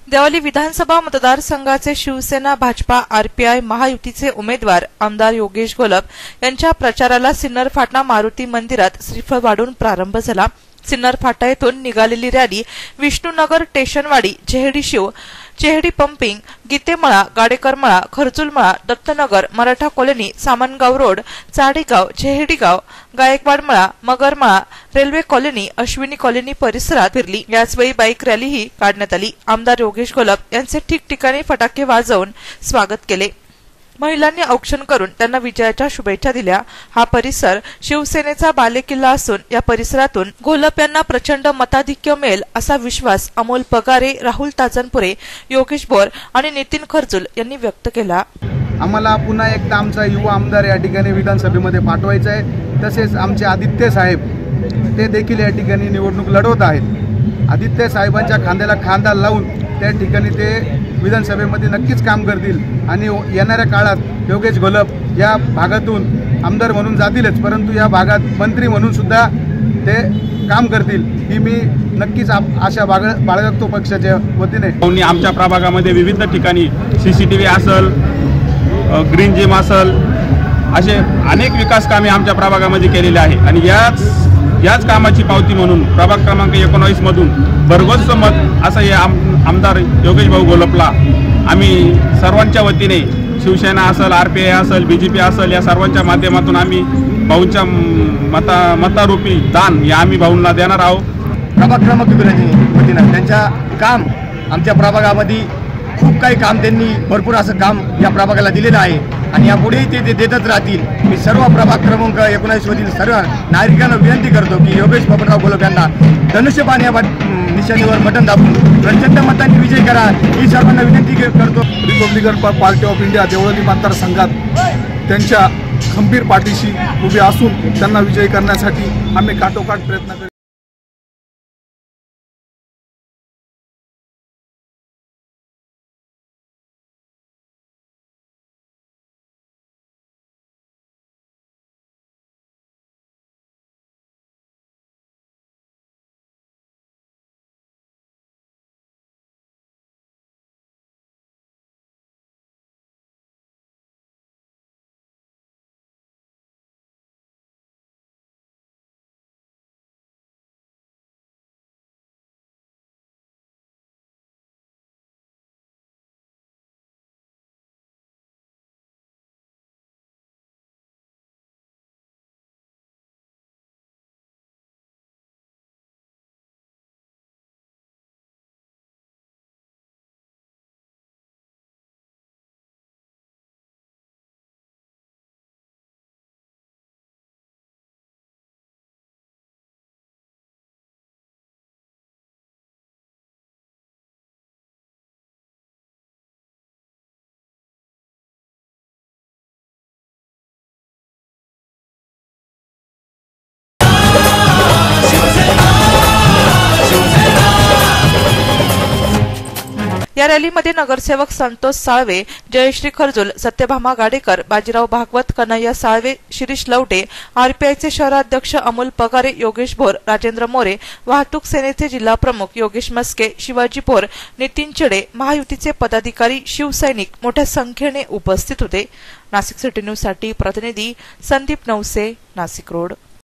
देवली विधानसभा मतदारसंघाचे शिवसेना, भाजपा, आरपीआय महायुतीचे उमेदवार आमदार योगेश घोलप यांच्या प्रचाराला सिन्नर फाटा मारुती मंदिरात श्रीफळ वाढून प्रारंभ झाला। सिन्नर फाटा येथून निघालेली rally Vishnunagar, Teshanwadi, Chehadi pumping, Gitemala, Gadekarmala, Kharchulmala, Dattanagar, Maratha colony, Samangaon road, Chadegaon, Chehadigaon, Gaikwadmala, Magarmala, railway colony, Ashwini colony परिसरात फिरली। याचवेळी बाईक रॅलीही काढण्यात आली। आमदार योगेश घोलप यांचे ठिकठिकाणी फटाके वाजवून स्वागत केले। महिलांनी औक्षण करून त्यांना विजयाच्या शुभेच्छा दिल्या। हा परिसर शिवसेनेचा बालेकिल्ला असून या परिसरातून घोलप यांना प्रचंड मताधिक्य मिळेल असा विश्वास अमोल पगारे, राहुल ताजनपुरे, योगेश बोर आणि नितीन खरचुल यांनी व्यक्त केला। आम्हाला पुन्हा एकदा आमचा युवा आमदार या ठिकाणी विधानसभेमध्ये पाठवायचा आहे। तसेच आमचे आदित्य साहेब ते देखील या ठिकाणी निवडणूक लढवत आहेत। आदित्य साहेबांच्या खांद्याला खांदा लावून त्या ठिकाणी ते विधानसभेमध्ये नक्कीच काम करतील आणि येणाऱ्या काळात योगेश घोलप या भागातून आमदार म्हणून जातीलच, परंतु या भागात मंत्री म्हणून सुद्धा ते काम करतील ही मी नक्कीच आशा बाळगतो पक्षाच्या वतीने। आमच्या प्रभागामध्ये विविध ठिकाणी सीसीटीव्ही असेल, ग्रीन जिम असेल, असे अनेक विकास कामे आमच्या प्रभागामध्ये केलेले आहे आणि याच कामाची पावती म्हणून प्रभाग क्रमांक 19 मधून भरघोस मत असं हे आमदार योगेश भाऊ घोलपला आम्ही सर्वांच्या वतीने शिवसेना असेल, आरपीआय असेल, बीजेपी असेल या सर्वांच्या माध्यमातून आम्ही भाऊंच्या मतारूपी दान हे आम्ही भाऊंना देणार आहोत। प्रभाग क्रमांक वतीनं त्यांच्या काम आमच्या प्रभागामध्ये खूप काही काम त्यांनी भरपूर असं काम या प्रभागाला दिलेलं आहे आणि यापुढेही ते देतच राहतील। मी सर्व प्रभाग क्रमांक 19 मधील सर्व नागरिकांना विनंती करतो की योगेश बाबूराव घोलप यांना धनुष्यबाण या निशाणीवर बटन दाबून प्रचंड मतांनी विजय करा ही सर्वांना विनंती करतो। Republican party of India Deoli मतदारसंघात त्यांच्या खंबीर पाठीशी उभे असून त्यांना विजयी करण्यासाठी आम्ही काटोकाट प्रयत्न करू। या रॅलीमध्ये नगरसेवक संतोष साळवे, जयश्री खरजुल, सत्यभामा गाडेकर, बाजीराव भागवत, कन्हैया साळवे, शिरीष लवटे, आरपीआयचे शहराध्यक्ष अमोल पगारे, योगेश भोर, राजेंद्र मोरे, वाहतूक सेनेचे जिल्हा प्रमुख योगेश मस्के, शिवाजी भोर, नितीन चिडे, महायुतीचे पदाधिकारी, शिवसैनिक मोठ्या संख्येने उपस्थित होते। नाशिक सिटी न्यूज साठी प्रतिनिधी संदीप नवसे, नाशिक रोड।